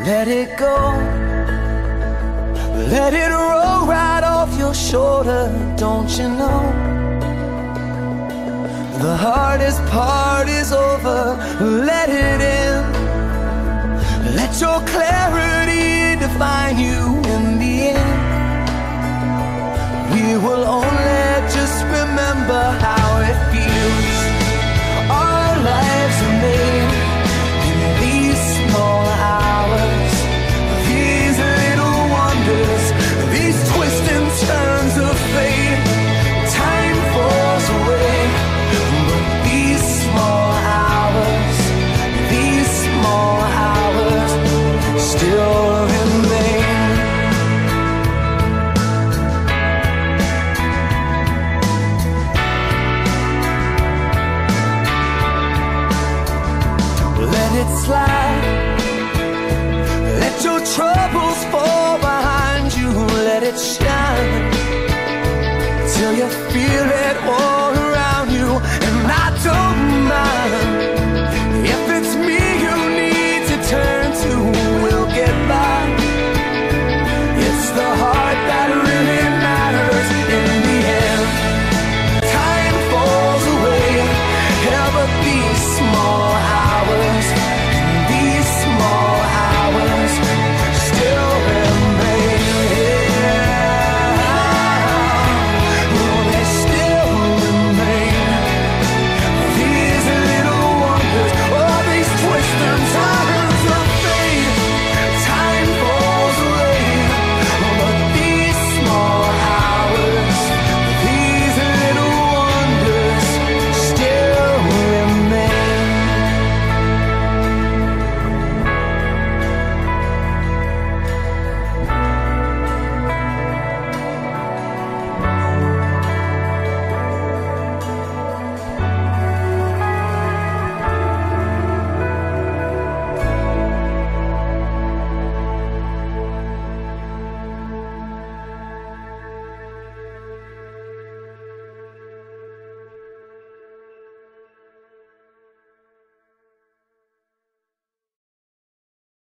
Let it go. Let it roll right off your shoulder. Don't you know? The hardest part is over. Let it in. Let your clarity define you in the end. We will only just remember how it feels. Our lives are made in these small hours, these little wonders, these twists and turns of fate. Time falls away, but these small hours, these small hours still remain. Let it slide. Let your troubles fall behind you. Let it shine till you feel it all.